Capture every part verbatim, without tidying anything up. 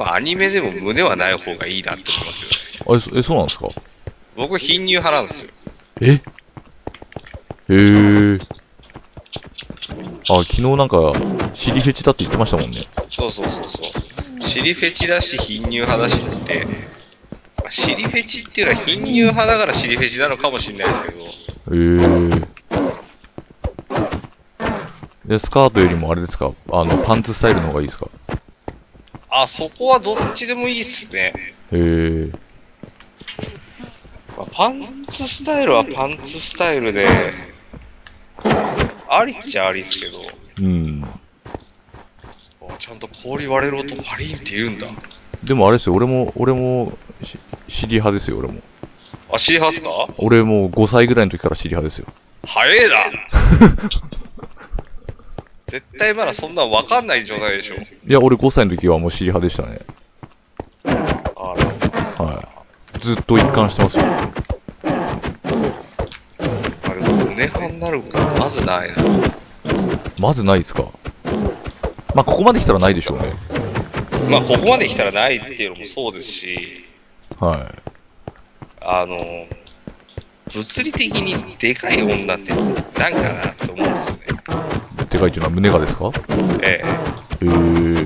ぱアニメでも胸はない方がいいなって思いますよね。 あ、え、そえそうなんですか？ 僕、貧乳派なんですよ。 えへえ。あ、昨日なんか、尻フェチだって言ってましたもんね。 そうそうそうそう。尻フェチだし、貧乳派だしって、まあ尻フェチっていうのは貧乳派だから尻フェチなのかもしれないですけど、 へえ。で、スカートよりもあれですか、あの、パンツスタイルの方がいいですか？ あ、そこはどっちでもいいっすね。 へえ。 まあ、パンツスタイルはパンツスタイルで、ありっちゃありっすけど、 うん。 あちゃんと氷割れる音パリンって言うんだ。 でもあれですよ、俺も、俺も、し尻派ですよ、俺も。 あ、シーハースか？ 俺もごさいぐらいの時から尻派ですよ。 早えな絶対まだそんなん分かんない状態でしょ。 いや、俺ごさいの時はもう尻派でしたね。 あはい。ずっと一貫してますよ。 あ、でも胸派になるかまずないな。 まずないですか？まあ、ここまで来たらないでしょうね。 まあ、ここまで来たらないっていうのもそうですし、 はあの、物理的にでかい女ってなんかなって思うんですよね。 い。でかいっていうのは胸がですか？ ええ。 へえ。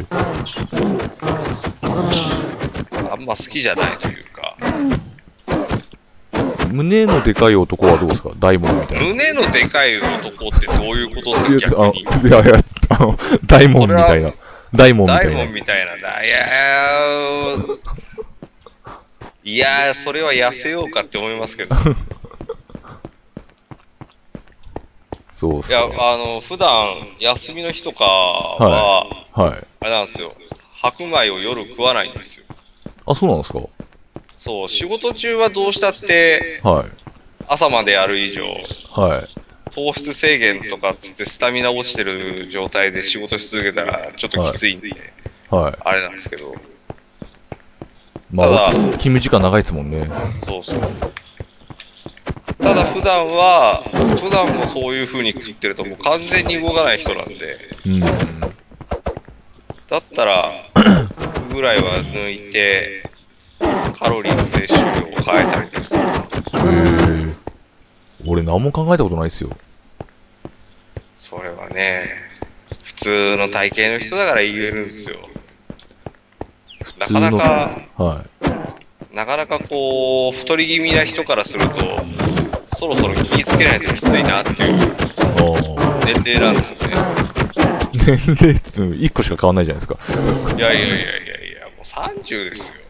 あんま好きじゃないというか、 胸のでかい男はどうですか？大門みたいな。 胸のでかい男ってどういうことですか、 いや、 逆に。 あのいやいや、あの、大門みたいな。大門みたいな。 大門みたいなだ。いやー、いやー、それは痩せようかって思いますけど。 そうっすいや、 ね。 あの、普段、休みの日とかは、 はい。 あれなんですよ。白米を夜食わないんですよ。 あ、そうなんですか？ そう、仕事中はどうしたって、 はい。 朝までやる以上、 はい。 糖質制限とかっつってスタミナ落ちてる状態で仕事し続けたらちょっときついんで、 はい。 あれなんですけど、 まあ、 ただ勤務時間長いですもんね。 そうそう。ただ普段は、普段もそういう風に食ってるともう完全に動かない人なんで、 うん。 だったら、ぐらいは抜いて、カロリーの摂取量を変えたりですとか、 へえ。俺何も考えたことないっすよ。 それはね、普通の体型の人だから言えるんですよ。なかなか、 はなかなかこう、太り気味な人からすると、そろそろ気ぃつけないときついなっていうい。ああ。 年齢なんですよね。 年齢っていっこしか変わんないじゃないですか。 いやいやいやいやいや、もうさんじゅうですよ。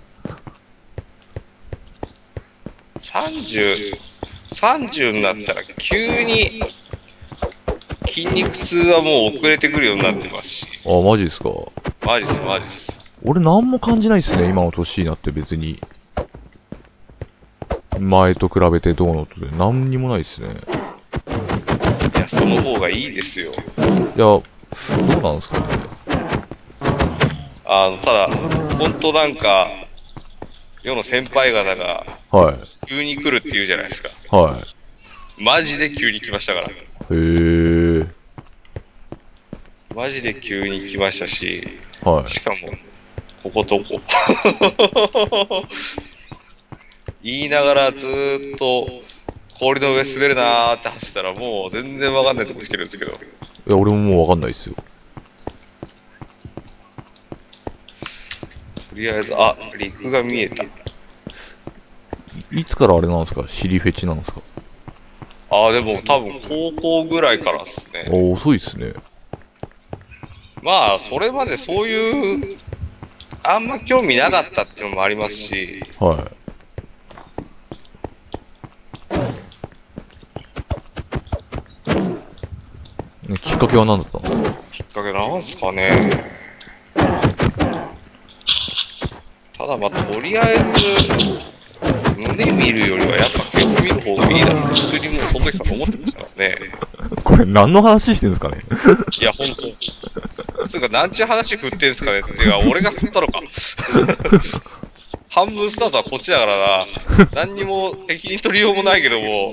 さんじゅう、さんじゅうになったら急に筋肉痛はもう遅れてくるようになってますし。 あ、マジですか。 マジっす、マジっす。 俺何も感じないっすね、今の年になって別に。前と比べてどうのとで何にもないっすね。 いや、その方がいいですよ。 いや、どうなんですかね。 あの、ただ、ほんとなんか、世の先輩方がはい。 急に来るって言うじゃないですか。 はマジで急に来ましたから。 い。へえ。 マジで急に来ましたし、 はい。 しかも、こことこ。言いながらずーっと氷の上滑るなーって走ったらもう全然わかんないとこ来てるんですけど。 いや、俺ももうわかんないっすよ。 とりあえず、あ、陸が見えた。 いつからあれなんですか？尻フェチなんですか？ あ、でも多分高校ぐらいからっすね。 あ、遅いっすね。 まあ、それまでそういう、あんま興味なかったっていうのもありますし、 はい。きっかけは何だったんですか？ きっかけなんすかね。ただまあ、とりあえず、胸見るよりはやっぱケツ見る方がいいだろう。普通にもうその時から思ってましたからね。 これ何の話してんですかね？ いや、ほんと。つうか、なんちゅう話振ってんすかねっていうか、俺が振ったのか。半分スタートはこっちだからな。何にも責任取りようもないけども。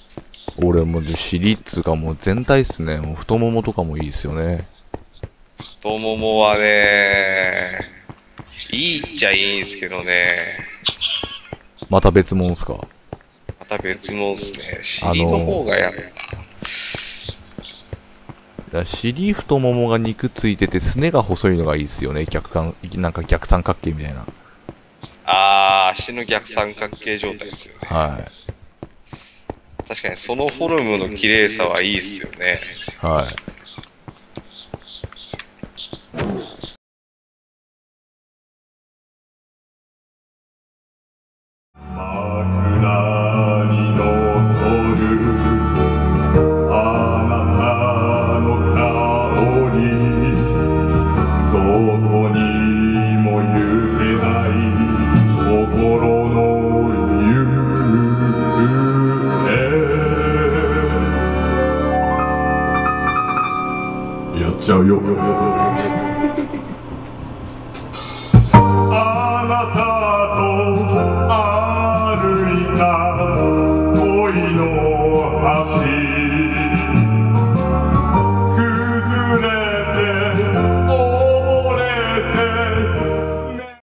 俺もう尻っつうかもう全体っすね。もう太ももとかもいいっすよね。 太ももはね、いいっちゃいいんすけどね、 また別物っすか？ また別物っすね。尻の方がやっぱ、 いや尻太ももが肉ついててすねが細いのがいいっすよね。逆感、なんか逆三角形みたいな。 あー、足の逆三角形状態ですよね。 は確かにそのフォルムの綺麗さはいいっすよね。 い。はい。 枕に残るあなたの香り、どこにも行けない心の行方、やっちゃうよあなた